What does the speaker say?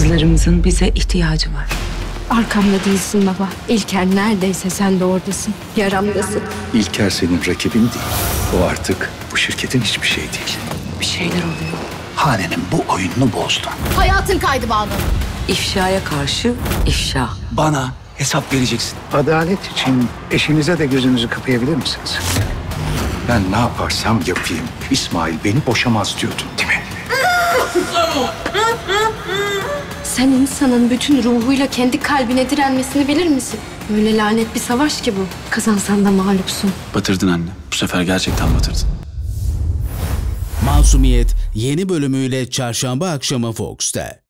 Kızlarımızın bize ihtiyacı var. Arkamda değilsin baba. İlker neredeyse sen de oradasın. Yaramdasın. İlker senin rakibin değil. O artık bu şirketin hiçbir şey değil. Bir şeyler oluyor. Hanenin bu oyununu bozdun. Hayatın kaydı Banu. İfşaya karşı ifşa. Bana hesap vereceksin. Adalet için eşinize de gözünüzü kapayabilir misiniz? Ben ne yaparsam yapayım. İsmail beni boşamaz diyordun değil mi? Sen insanın bütün ruhuyla kendi kalbine direnmesini bilir misin? Böyle lanet bir savaş ki bu. Kazansan da mağlupsun. Batırdın anne. Bu sefer gerçekten batırdın. Masumiyet yeni bölümüyle çarşamba akşamı Fox'ta.